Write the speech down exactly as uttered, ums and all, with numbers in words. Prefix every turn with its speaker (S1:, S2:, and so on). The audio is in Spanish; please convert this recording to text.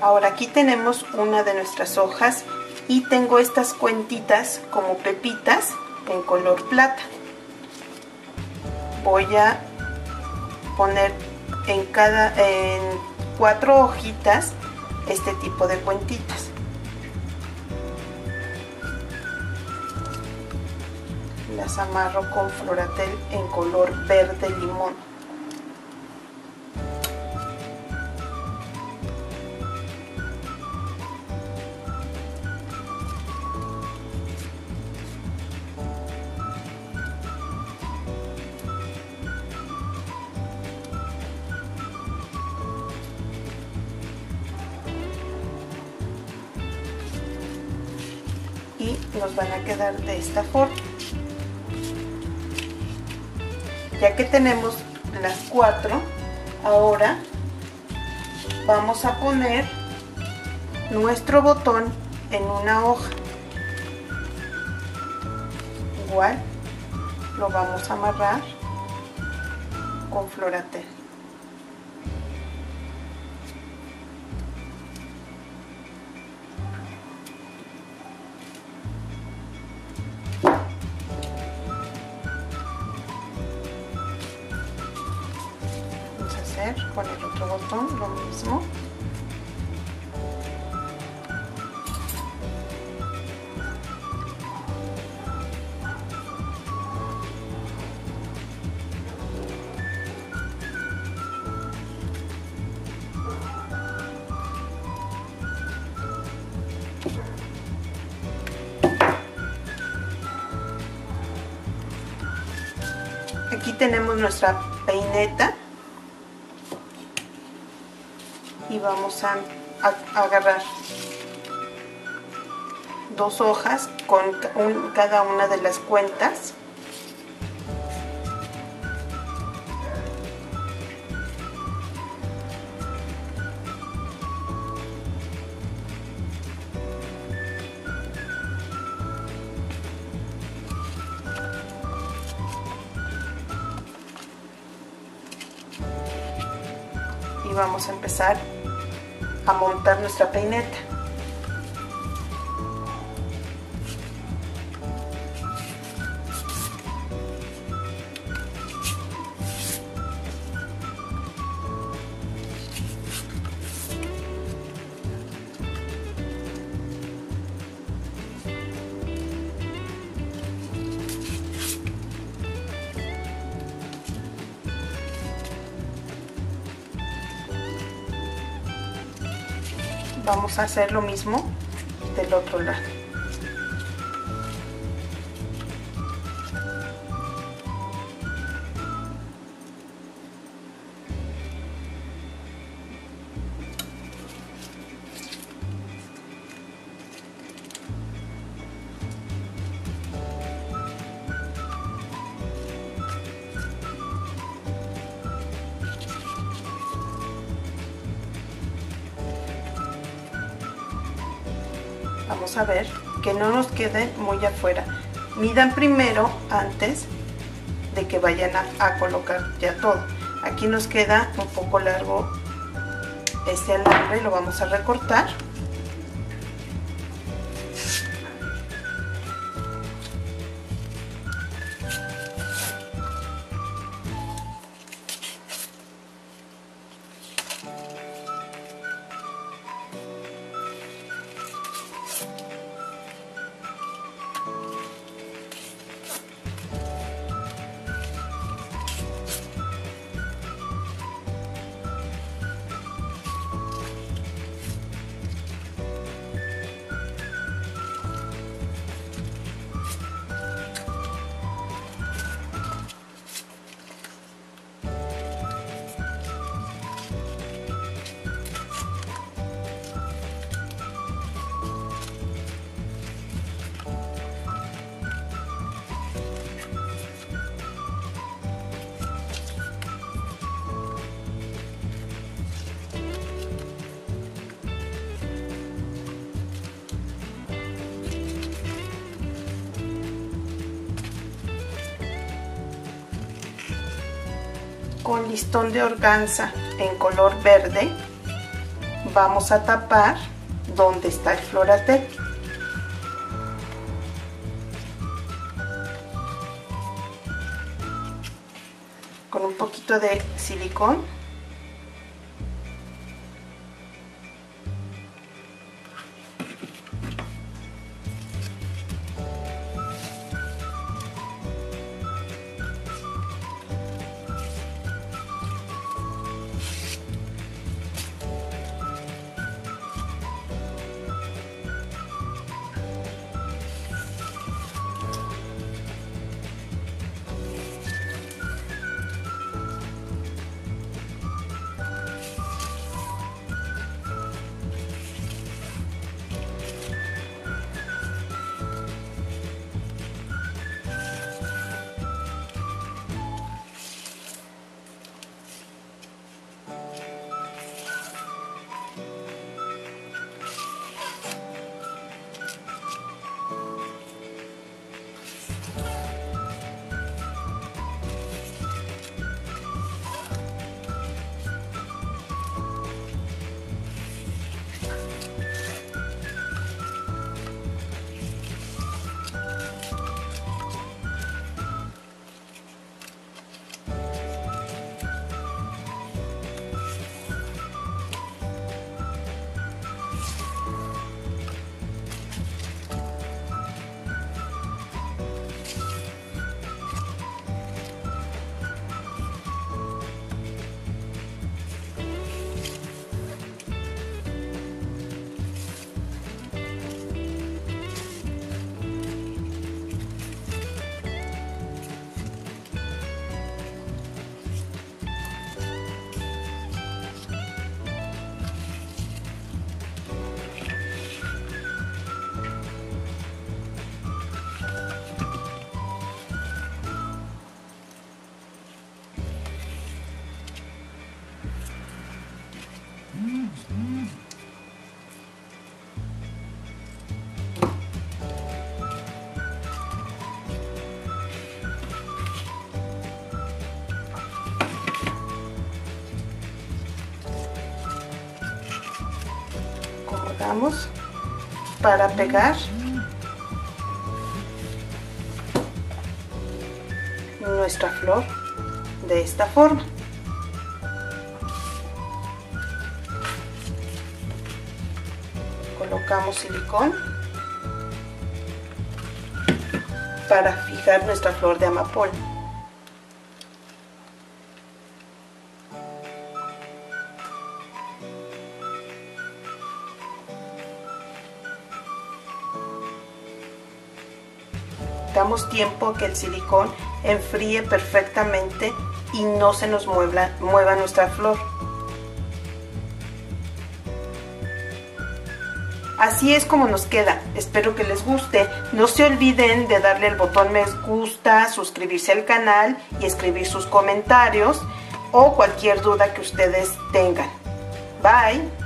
S1: Ahora aquí tenemos una de nuestras hojas y tengo estas cuentitas como pepitas en color plata. Voy a poner en cada en cuatro hojitas este tipo de cuentitas. Las amarro con Floratel en color verde limón. Y nos van a quedar de esta forma. Ya que tenemos las cuatro, ahora vamos a poner nuestro botón en una hoja. Igual lo vamos a amarrar con Floratel. Con el otro botón lo mismo. Aquí tenemos nuestra peineta. Y vamos a, a, a agarrar dos hojas con un, cada una de las cuentas. Y vamos a empezar a montar nuestra peineta. Vamos a hacer lo mismo del otro lado. Vamos a ver que no nos queden muy afuera. Midan primero antes de que vayan a, a colocar ya todo. Aquí nos queda un poco largo este alambre, lo vamos a recortar. Con listón de organza en color verde vamos a tapar donde está el Floratel. Con un poquito de silicón. Acomodamos para pegar nuestra flor de esta forma. Colocamos silicón para fijar nuestra flor de amapola. Damos tiempo a que el silicón enfríe perfectamente y no se nos mueva, mueva nuestra flor. Así es como nos queda. Espero que les guste. No se olviden de darle el botón me gusta, suscribirse al canal y escribir sus comentarios o cualquier duda que ustedes tengan. Bye.